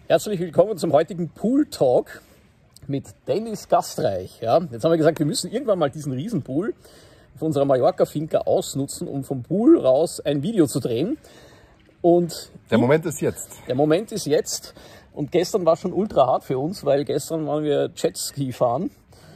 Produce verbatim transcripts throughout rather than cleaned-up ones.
Herzlich willkommen zum heutigen Pool Talk mit Dennis Gastreich. Ja, jetzt haben wir gesagt, wir müssen irgendwann mal diesen Riesenpool von unserer Mallorca-Finca ausnutzen, um vom Pool raus ein Video zu drehen. Und der Moment ist jetzt. Der Moment ist jetzt. Und gestern war schon ultra hart für uns, weil gestern waren wir Jetski fahren.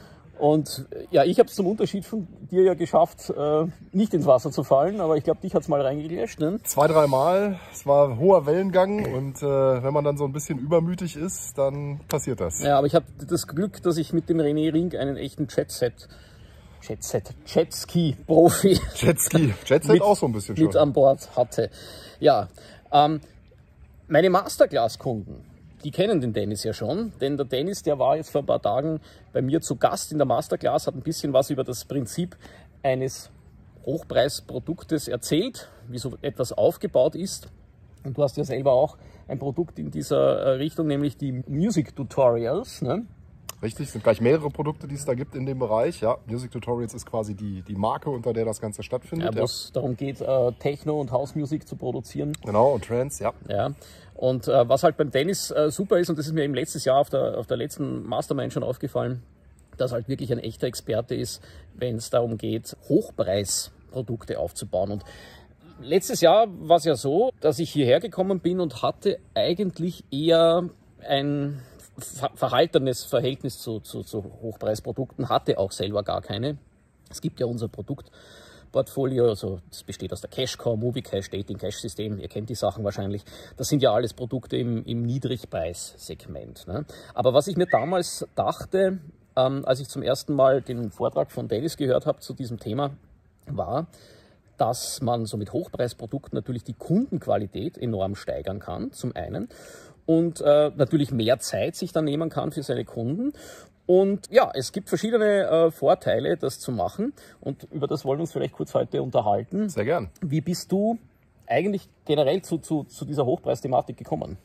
Und ja, ich habe es zum Unterschied von dir ja geschafft, äh, nicht ins Wasser zu fallen, aber ich glaube, dich hat es mal reingegletscht, ne? Zwei, drei Mal. Es war hoher Wellengang und äh, wenn man dann so ein bisschen übermütig ist, dann passiert das. Ja, aber ich habe das Glück, dass ich mit dem René Rink einen echten Jetset, Jetset, Jetski-Profi Jetski, Jetset auch so ein bisschen schon mit an Bord hatte. Ja, ähm, meine Masterclass-Kunden, die kennen den Dennis ja schon, denn der Dennis, der war jetzt vor ein paar Tagen bei mir zu Gast in der Masterclass, hat ein bisschen was über das Prinzip eines Hochpreisproduktes erzählt, wie so etwas aufgebaut ist. Und du hast ja selber auch ein Produkt in dieser Richtung, nämlich die Music Tutorials, ne? Richtig, es sind gleich mehrere Produkte, die es da gibt in dem Bereich. Ja, Music Tutorials ist quasi die, die Marke, unter der das Ganze stattfindet. Ja, wo es ja. darum geht, äh, Techno- und House-Musik zu produzieren. Genau, und Trance, ja. Ja. Und äh, was halt beim Dennis äh, super ist, und das ist mir eben letztes Jahr auf der, auf der letzten Mastermind schon aufgefallen, dass halt wirklich ein echter Experte ist, wenn es darum geht, Hochpreisprodukte aufzubauen. Und letztes Jahr war es ja so, dass ich hierher gekommen bin und hatte eigentlich eher ein verhaltenes Verhältnis zu, zu, zu Hochpreisprodukten, hatte auch selber gar keine. Es gibt ja unser Produktportfolio, also das besteht aus der Cashcore, MovieCash, Dating-Cash-System, ihr kennt die Sachen wahrscheinlich. Das sind ja alles Produkte im, im Niedrigpreissegment, ne? Aber was ich mir damals dachte, ähm, als ich zum ersten Mal den Vortrag von Dennis gehört habe zu diesem Thema, war, dass man so mit Hochpreisprodukten natürlich die Kundenqualität enorm steigern kann, zum einen. Und äh, natürlich mehr Zeit sich dann nehmen kann für seine Kunden. Und ja, es gibt verschiedene äh, Vorteile, das zu machen. Und über das wollen wir uns vielleicht kurz heute unterhalten. Sehr gern. Wie bist du eigentlich generell zu, zu, zu dieser Hochpreisthematik gekommen?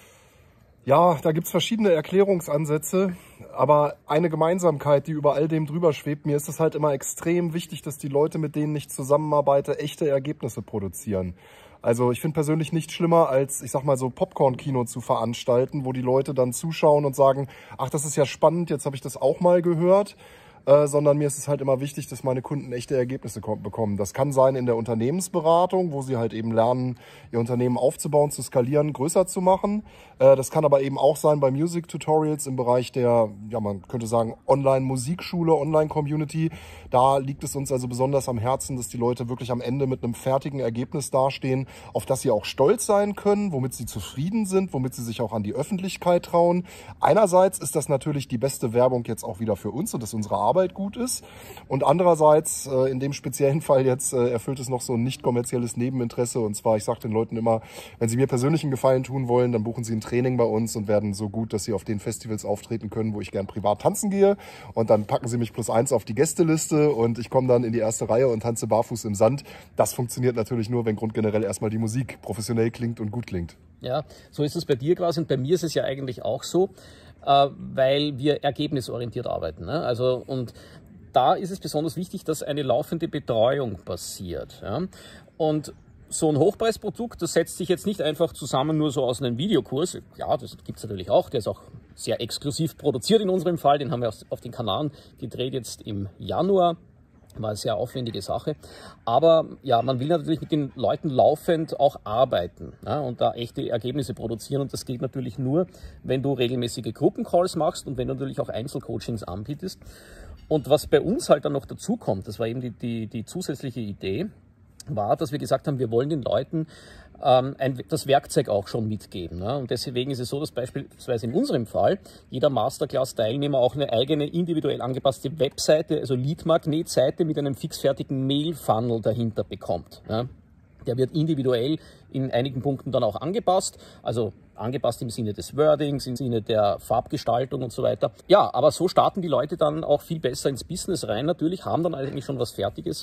Ja, da gibt's verschiedene Erklärungsansätze, aber eine Gemeinsamkeit, die über all dem drüber schwebt, mir ist es halt immer extrem wichtig, dass die Leute, mit denen ich zusammenarbeite, echte Ergebnisse produzieren. Also ich finde persönlich nichts schlimmer, als, ich sag mal, so Popcorn-Kino zu veranstalten, wo die Leute dann zuschauen und sagen, ach, das ist ja spannend, jetzt habe ich das auch mal gehört. Äh, sondern mir ist es halt immer wichtig, dass meine Kunden echte Ergebnisse bekommen. Das kann sein in der Unternehmensberatung, wo sie halt eben lernen, ihr Unternehmen aufzubauen, zu skalieren, größer zu machen. Äh, das kann aber eben auch sein bei Music Tutorials im Bereich der, ja, man könnte sagen, Online-Musikschule, Online-Community. Da liegt es uns also besonders am Herzen, dass die Leute wirklich am Ende mit einem fertigen Ergebnis dastehen, auf das sie auch stolz sein können, womit sie zufrieden sind, womit sie sich auch an die Öffentlichkeit trauen. Einerseits ist das natürlich die beste Werbung jetzt auch wieder für uns und dass unsere Arbeit Arbeit gut ist. Und andererseits, äh, in dem speziellen Fall jetzt, äh, erfüllt es noch so ein nicht kommerzielles Nebeninteresse. Und zwar, ich sage den Leuten immer, wenn sie mir persönlich einen Gefallen tun wollen, dann buchen sie ein Training bei uns und werden so gut, dass sie auf den Festivals auftreten können, wo ich gern privat tanzen gehe. Und dann packen sie mich plus eins auf die Gästeliste und ich komme dann in die erste Reihe und tanze barfuß im Sand. Das funktioniert natürlich nur, wenn grundgenerell erstmal die Musik professionell klingt und gut klingt. Ja, so ist es bei dir quasi und bei mir ist es ja eigentlich auch so, äh, weil wir ergebnisorientiert arbeiten, ne? Also und da ist es besonders wichtig, dass eine laufende Betreuung passiert. Ja? Und so ein Hochpreisprodukt, das setzt sich jetzt nicht einfach zusammen nur so aus einem Videokurs. Ja, das gibt es natürlich auch, der ist auch sehr exklusiv produziert in unserem Fall, den haben wir auf den Kanaren gedreht jetzt im Januar. War eine sehr aufwendige Sache. Aber ja, man will natürlich mit den Leuten laufend auch arbeiten, ja, und da echte Ergebnisse produzieren. Und das geht natürlich nur, wenn du regelmäßige Gruppencalls machst und wenn du natürlich auch Einzelcoachings anbietest. Und was bei uns halt dann noch dazu kommt, das war eben die, die, die zusätzliche Idee, war, dass wir gesagt haben, wir wollen den Leuten ähm, ein, das Werkzeug auch schon mitgeben. Ne? Und deswegen ist es so, dass beispielsweise in unserem Fall jeder Masterclass-Teilnehmer auch eine eigene individuell angepasste Webseite, also Lead-Magnet-Seite mit einem fixfertigen Mail-Funnel dahinter bekommt. Ne? Der wird individuell in einigen Punkten dann auch angepasst, also angepasst im Sinne des Wordings, im Sinne der Farbgestaltung und so weiter. Ja, aber so starten die Leute dann auch viel besser ins Business rein natürlich, haben dann eigentlich schon was Fertiges.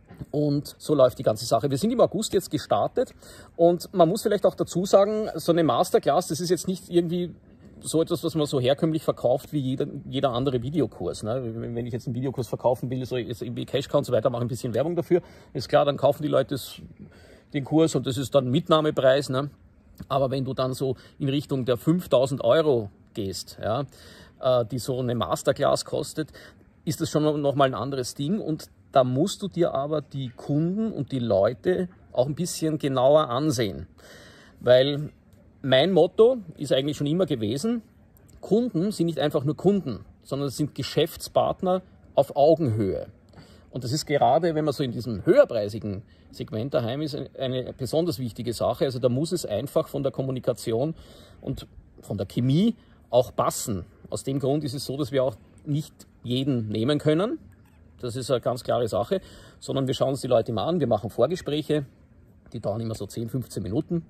Und so läuft die ganze Sache. Wir sind im August jetzt gestartet und man muss vielleicht auch dazu sagen, so eine Masterclass, das ist jetzt nicht irgendwie so etwas, was man so herkömmlich verkauft wie jeder, jeder andere Videokurs. Ne? Wenn ich jetzt einen Videokurs verkaufen will, so jetzt irgendwie Cashcow und so weiter, mache ein bisschen Werbung dafür, ist klar, dann kaufen die Leute das, den Kurs und das ist dann Mitnahmepreis. Ne? Aber wenn du dann so in Richtung der fünftausend Euro gehst, ja, äh, die so eine Masterclass kostet, ist das schon nochmal ein anderes Ding. Und da musst du dir aber die Kunden und die Leute auch ein bisschen genauer ansehen. Weil mein Motto ist eigentlich schon immer gewesen, Kunden sind nicht einfach nur Kunden, sondern es sind Geschäftspartner auf Augenhöhe. Und das ist gerade, wenn man so in diesem höherpreisigen Segment daheim ist, eine besonders wichtige Sache. Also da muss es einfach von der Kommunikation und von der Chemie auch passen. Aus dem Grund ist es so, dass wir auch nicht jeden nehmen können. Das ist eine ganz klare Sache. Sondern wir schauen uns die Leute immer an, wir machen Vorgespräche, die dauern immer so zehn, fünfzehn Minuten.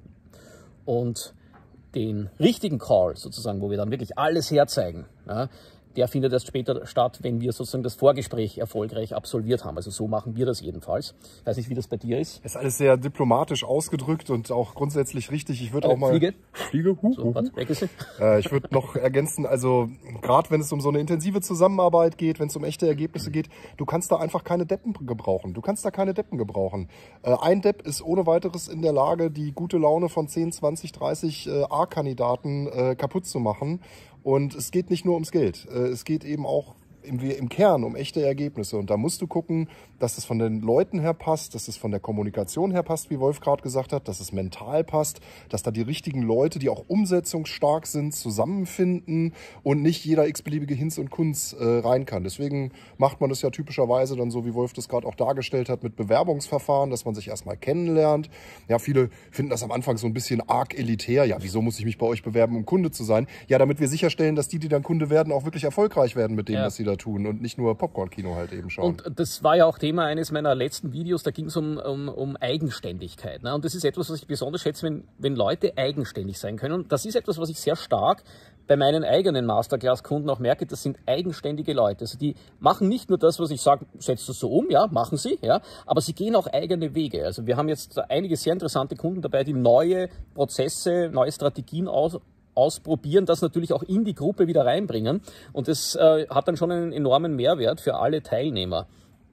Und den richtigen Call sozusagen, wo wir dann wirklich alles herzeigen, ja, der findet erst später statt, wenn wir sozusagen das Vorgespräch erfolgreich absolviert haben. Also so machen wir das jedenfalls. Ich weiß nicht, wie das bei dir ist. Ist alles sehr diplomatisch ausgedrückt und auch grundsätzlich richtig. Ich würde äh, auch mal... Fliege. Fliege? Huh, So, huh, warte, weg ist sie. Äh, ich würde noch ergänzen, also gerade wenn es um so eine intensive Zusammenarbeit geht, wenn es um echte Ergebnisse geht, du kannst da einfach keine Deppen gebrauchen. Du kannst da keine Deppen gebrauchen. Äh, ein Depp ist ohne weiteres in der Lage, die gute Laune von zehn, zwanzig, dreißig äh, A-Kandidaten äh, kaputt zu machen. Und es geht nicht nur ums Geld. Äh, es geht eben auch im, im Kern um echte Ergebnisse. Und da musst du gucken, dass es von den Leuten her passt, dass es von der Kommunikation her passt, wie Wolf gerade gesagt hat, dass es mental passt, dass da die richtigen Leute, die auch umsetzungsstark sind, zusammenfinden und nicht jeder x-beliebige Hinz und Kunz äh, rein kann. Deswegen macht man das ja typischerweise dann so, wie Wolf das gerade auch dargestellt hat, mit Bewerbungsverfahren, dass man sich erstmal kennenlernt. Ja, viele finden das am Anfang so ein bisschen arg elitär. Ja, wieso muss ich mich bei euch bewerben, um Kunde zu sein? Ja, damit wir sicherstellen, dass die, die dann Kunde werden, auch wirklich erfolgreich werden mit dem, ja, was sie da tun und nicht nur Popcorn-Kino halt eben schauen. Und das war ja auch Thema eines meiner letzten Videos, da ging es um, um, um Eigenständigkeit. Ne? Und das ist etwas, was ich besonders schätze, wenn, wenn Leute eigenständig sein können. Und das ist etwas, was ich sehr stark bei meinen eigenen Masterclass-Kunden auch merke, das sind eigenständige Leute. Also die machen nicht nur das, was ich sage, setzt das so um, ja, machen sie, ja, aber sie gehen auch eigene Wege. Also wir haben jetzt einige sehr interessante Kunden dabei, die neue Prozesse, neue Strategien aus ausprobieren, das natürlich auch in die Gruppe wieder reinbringen. Und das äh, hat dann schon einen enormen Mehrwert für alle Teilnehmer.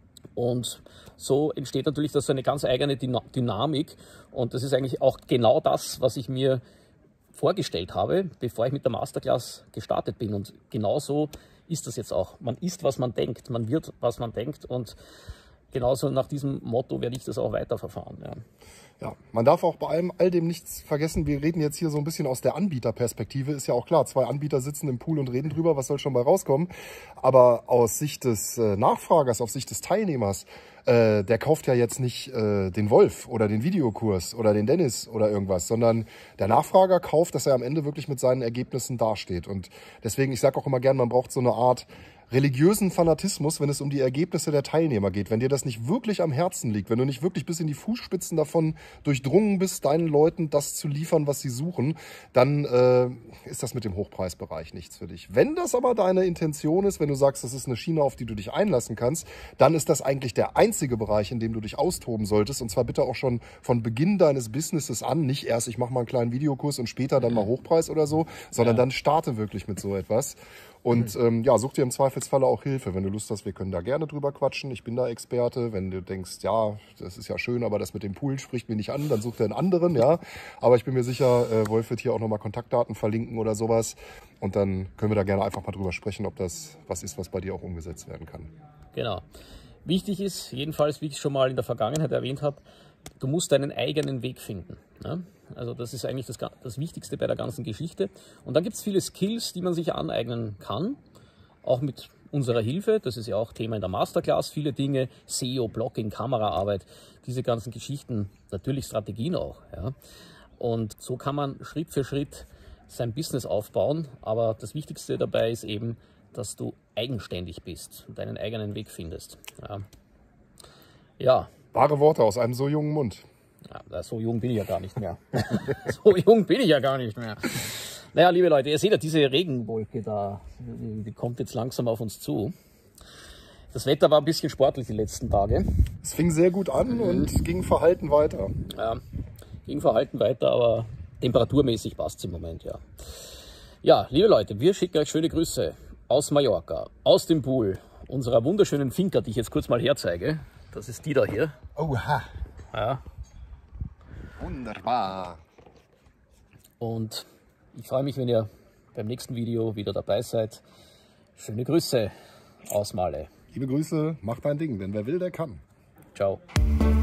Und so entsteht natürlich das so eine ganz eigene Dynamik. Und das ist eigentlich auch genau das, was ich mir vorgestellt habe, bevor ich mit der Masterclass gestartet bin. Und genau so ist das jetzt auch. Man ist, was man denkt. Man wird, was man denkt. Und genauso nach diesem Motto werde ich das auch weiterverfahren. Ja. Ja, man darf auch bei allem, all dem nichts vergessen. Wir reden jetzt hier so ein bisschen aus der Anbieterperspektive. Ist ja auch klar, zwei Anbieter sitzen im Pool und reden drüber, was soll schon bei rauskommen. Aber aus Sicht des äh, Nachfragers, aus Sicht des Teilnehmers, äh, der kauft ja jetzt nicht äh, den Wolf oder den Videokurs oder den Dennis oder irgendwas, sondern der Nachfrager kauft, dass er am Ende wirklich mit seinen Ergebnissen dasteht. Und deswegen, ich sage auch immer gern, man braucht so eine Art religiösen Fanatismus, wenn es um die Ergebnisse der Teilnehmer geht. Wenn dir das nicht wirklich am Herzen liegt, wenn du nicht wirklich bis in die Fußspitzen davon durchdrungen bist, deinen Leuten das zu liefern, was sie suchen, dann äh, ist das mit dem Hochpreisbereich nichts für dich. Wenn das aber deine Intention ist, wenn du sagst, das ist eine Schiene, auf die du dich einlassen kannst, dann ist das eigentlich der einzige Bereich, in dem du dich austoben solltest. Und zwar bitte auch schon von Beginn deines Businesses an. Nicht erst, ich mache mal einen kleinen Videokurs und später dann mal Hochpreis oder so, sondern ja, dann starte wirklich mit so etwas. Und mhm. ähm, ja, such dir im Zweifelsfalle auch Hilfe. Wenn du Lust hast, wir können da gerne drüber quatschen. Ich bin da Experte. Wenn du denkst, ja, das ist ja schön, aber das mit dem Pool spricht mir nicht an, dann such dir einen anderen, ja. Aber ich bin mir sicher, äh, Wolf wird hier auch nochmal Kontaktdaten verlinken oder sowas. Und dann können wir da gerne einfach mal drüber sprechen, ob das was ist, was bei dir auch umgesetzt werden kann. Genau. Wichtig ist, jedenfalls, wie ich schon mal in der Vergangenheit erwähnt habe, du musst deinen eigenen Weg finden. Ne? Also das ist eigentlich das, das Wichtigste bei der ganzen Geschichte. Und dann gibt es viele Skills, die man sich aneignen kann, auch mit unserer Hilfe. Das ist ja auch Thema in der Masterclass. Viele Dinge, S E O, Blogging, Kameraarbeit, diese ganzen Geschichten, natürlich Strategien auch. Ja? Und so kann man Schritt für Schritt sein Business aufbauen. Aber das Wichtigste dabei ist eben, dass du eigenständig bist und deinen eigenen Weg findest. Ja. ja. Wahre Worte aus einem so jungen Mund. Ja, so jung bin ich ja gar nicht mehr. so jung bin ich ja gar nicht mehr. Naja, liebe Leute, ihr seht ja diese Regenwolke da, die, die kommt jetzt langsam auf uns zu. Das Wetter war ein bisschen sportlich die letzten Tage. Es fing sehr gut an mhm. und ging verhalten weiter. Ja, ging verhalten weiter, aber temperaturmäßig passt es im Moment, ja. Ja, liebe Leute, wir schicken euch schöne Grüße aus Mallorca, aus dem Pool unserer wunderschönen Finca, die ich jetzt kurz mal herzeige. Das ist die da hier. Oha. Ja. Wunderbar. Und ich freue mich, wenn ihr beim nächsten Video wieder dabei seid. Schöne Grüße aus Male. Liebe Grüße, mach dein Ding, denn wer will, der kann. Ciao.